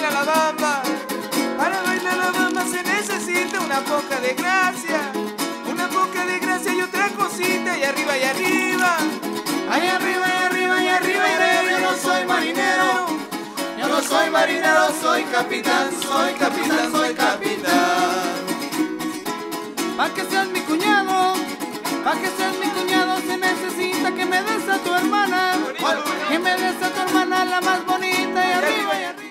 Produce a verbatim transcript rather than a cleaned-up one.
bailar la bamba. Para bailar la bamba se necesita una poca de gracia, una poca de gracia y otra cosita, y arriba y arriba, ahí arriba y arriba y arriba y arriba. Yo no soy marinero, yo no soy marinero, soy capitán, soy capitán, soy capitán. Pa' que seas mi cuñado, pa' que seas mi cuñado se necesita que me des a tu hermana, que me des a tu hermana la más bonita, y arriba y arriba.